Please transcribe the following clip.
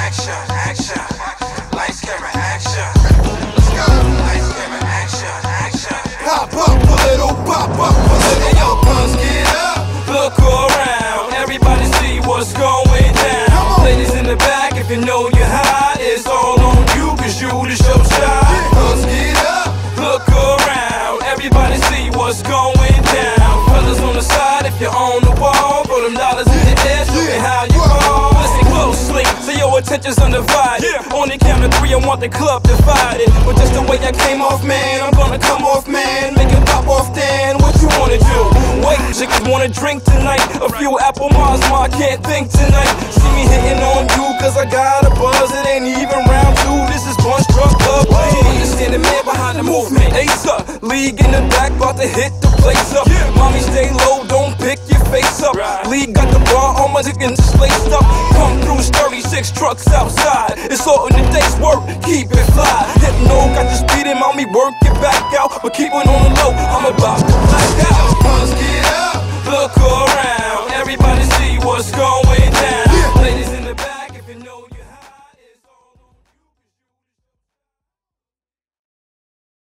action, action. Lights, camera, action. Let's go. Lights, camera, action, action. Pop up a little, pop up a little. Hey, yo, buzz, get up. Look around, everybody see what's going down. Ladies in the back, if you know you're hot, it's all on you, cause you the show shot. Buzz, get up. Look around, everybody see what's going down. Fellas on the side, if you're on the wall, throw them dollars in the air, show me how you fall. Listen closely, so your attention's undivided. On the count of 3, I want the club divided. But just the way I came off, man, I'm gonna come off, man. Make it pop off, then what you wanna do? Wait, chicks wanna drink tonight. A few Apple Mars, I can't think tonight. See me hitting on you, cause I got a buzz. It ain't even round 2, this is Punch Drunk Club. Understand the man behind the movement. Ace up, league in the back, about to hit the place up. Mommy, stay low, don't pick your face up. League got the bar on my dick and just laced up. Come through 36 trucks outside. It's all in the day's work, keep it fly. Hypno got the speed and mommy work it back out. But keep it on the low, I'm about to black out.